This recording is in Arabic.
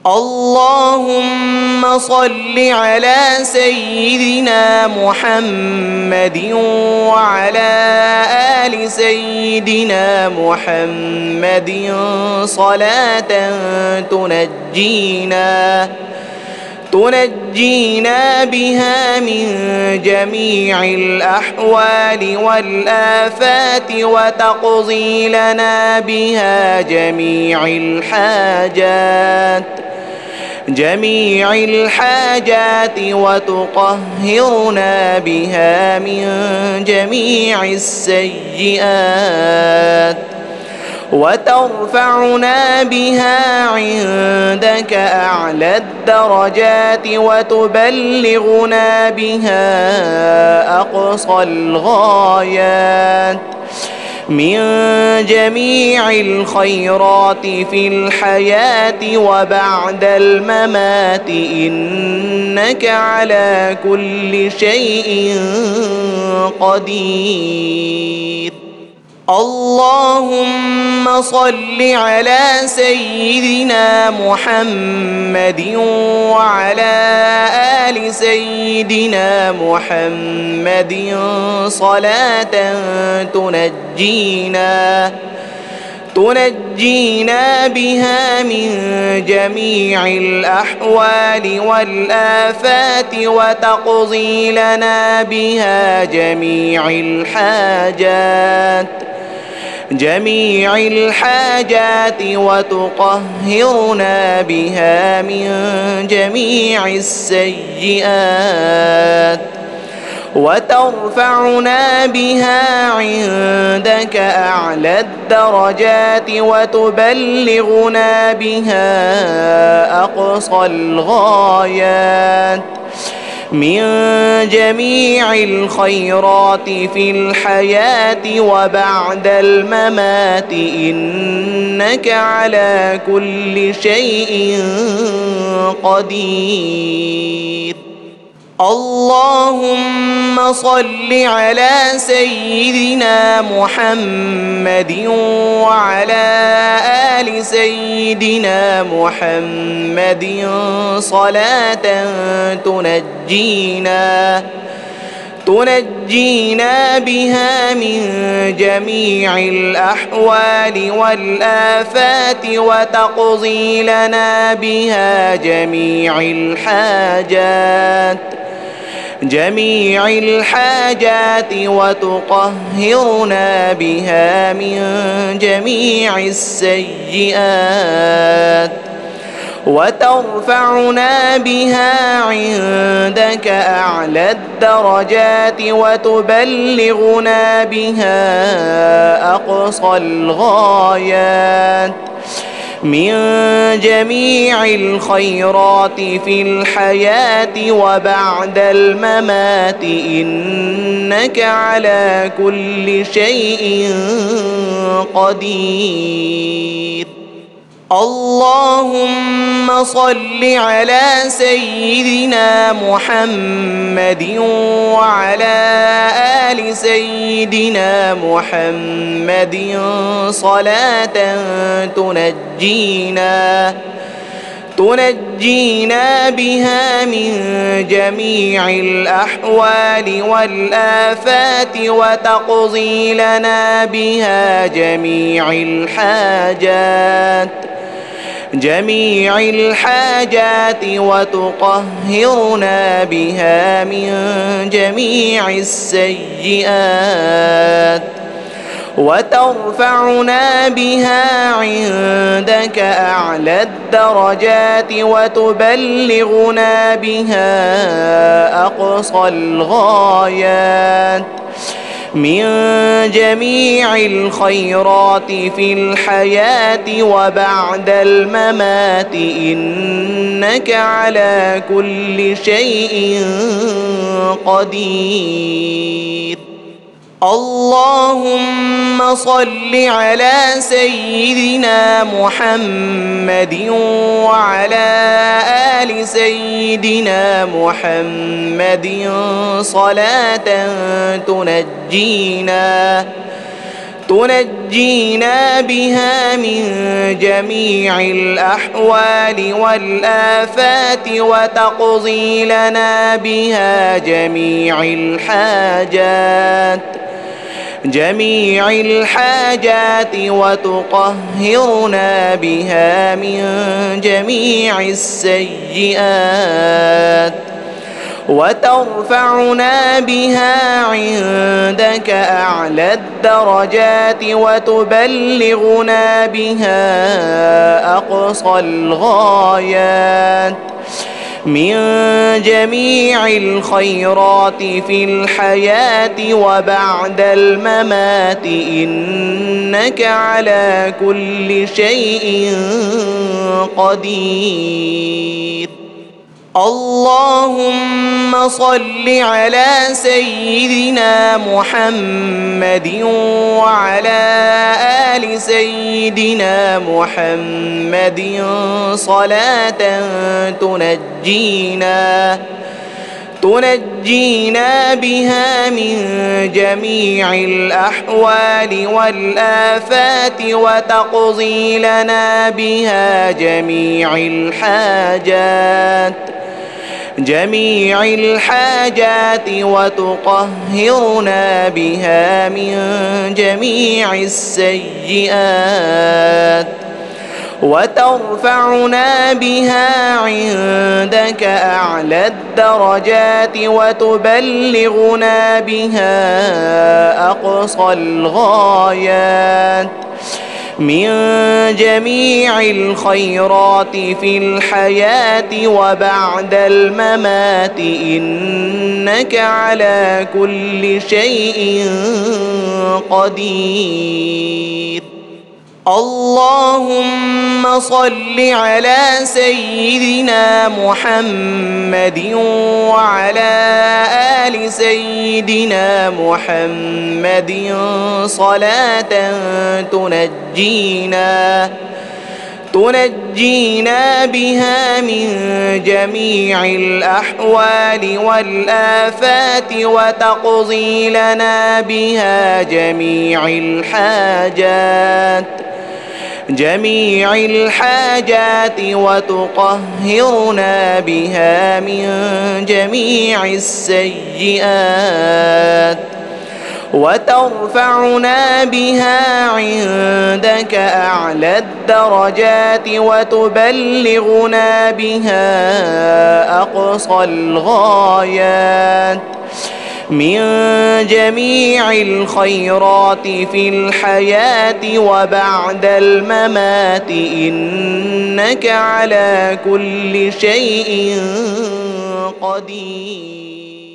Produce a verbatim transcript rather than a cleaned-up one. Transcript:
اللهم صل على سيدنا محمد وعلى آل سيدنا محمد صلاة تنجينا تنجينا بها من جميع الأحوال والآفات وتقضي لنا بها جميع الحاجات جميع الحاجات وتطهرنا بها من جميع السيئات وترفعنا بها عندك أعلى الدرجات وتبلغنا بها أقصى الغايات من جميع الخيرات في الحياة وبعد الممات إنك على كل شيء قدير. اللهم صل على سيدنا محمد وعلى آل سيدنا محمد صلاة تنجينا تنجينا بها من جميع الأحوال والآفات وتقضي لنا بها جميع الحاجات جميع الحاجات وتطهرنا بها من جميع السيئات وترفعنا بها عندك أعلى الدرجات وتبلغنا بها أقصى الغايات من جميع الخيرات في الحياة وبعد الممات إنك على كل شيء قدير. اللهم صل على سيدنا محمد وعلى آل سيدنا محمد صلاة تنجينا تنجينا بها من جميع الأحوال والآفات وتقضي لنا بها جميع الحاجات جميع الحاجات وتطهرنا بها من جميع السيئات وترفعنا بها عندك أعلى الدرجات وتبلغنا بها أقصى الغايات من جميع الخيرات في الحياة وبعد الممات إنك على كل شيء قدير. اللهم صل على سيدنا محمد وعلى آل سيدنا محمد صلاة تنجينا تنجينا بها من جميع الأحوال والآفات وتقضي لنا بها جميع الحاجات جميع الحاجات وتطهرنا بها من جميع السيئات وترفعنا بها عندك أعلى الدرجات وتبلغنا بها أقصى الغايات من جميع الخيرات في الحياة وبعد الممات إنك على كل شيء قدير. اللهم صل على سيدنا محمد وعلى آل سيدنا محمد صلاة تنجينا تنجينا بها من جميع الأحوال والآفات وتقضي لنا بها جميع الحاجات جميع الحاجات وتطهرنا بها من جميع السيئات وترفعنا بها عندك أعلى الدرجات وتبلغنا بها أقصى الغايات من جميع الخيرات في الحياة وبعد الممات إنك على كل شيء قدير. اللهم صل على سيدنا محمد وعلى آل سيدنا محمد صلاة تنجينا تنجينا بها من جميع الأحوال والآفات وتقضي لنا بها جميع الحاجات جميع الحاجات وتطهرنا بها من جميع السيئات وترفعنا بها عندك أعلى الدرجات وتبلغنا بها أقصى الغايات من جميع الخيرات في الحياة وبعد الممات إنك على كل شيء قدير. اللهم صل على سيدنا محمد وعلى آل سيدنا محمد صلاة تنجينا تنجينا بها من جميع الأحوال والآفات وتقضي لنا بها جميع الحاجات جميع الحاجات وتطهرنا بها من جميع السيئات وترفعنا بها عندك أعلى الدرجات وتبلغنا بها أقصى الغايات من جميع الخيرات في الحياة وبعد الممات إنك على كل شيء قدير.